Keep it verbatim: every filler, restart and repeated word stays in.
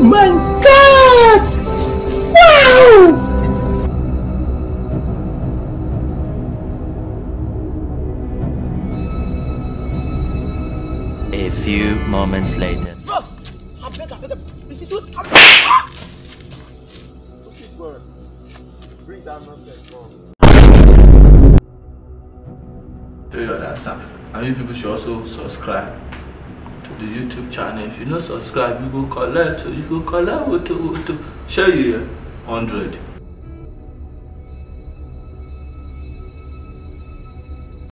my God! Wow! A few moments later. Bros, I beg, I beg, this is what I'm okay, bro. Bring that nonsense, bro. Do you understand? And you people should also subscribe to the YouTube channel. If you don't subscribe, you go collect, you go collect, to, to, show you one hundred.